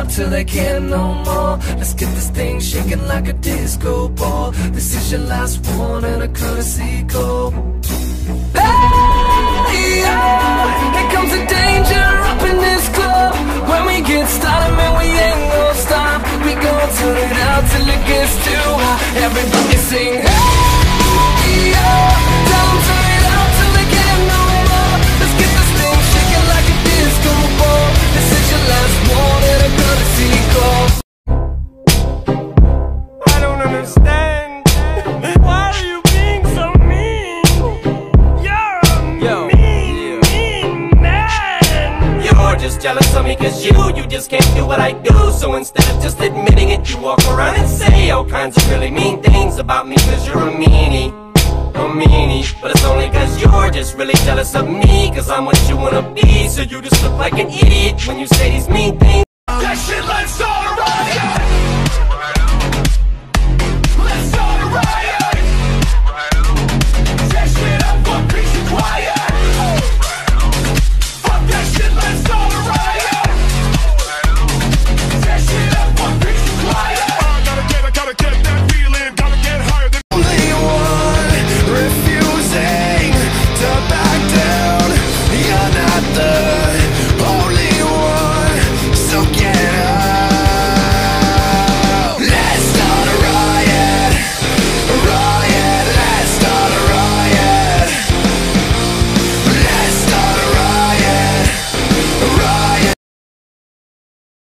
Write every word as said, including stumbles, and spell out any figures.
stop till they can't no more. Let's get this thing shaking like a disco ball. This is your last one and a courtesy call. Hey, yeah, here comes the danger up in this club. When we get started, man, we ain't gonna stop. We gon' turn it out till it gets too hot. Everybody sing, hey, yeah. Tell them turn it out till they can't no more. Let's get this thing shaking like a disco ball. This is your last one and a courtesy call. I don't understand. Why are you being so mean? You're a Yo, mean, yeah. mean man. You're just jealous of me cause you, you just can't do what I do. So instead of just admitting it, you walk around and say all kinds of really mean things about me cause you're a meanie, a meanie. But it's only cause you're just really jealous of me, cause I'm what you wanna be. So you just look like an idiot when you say these mean things.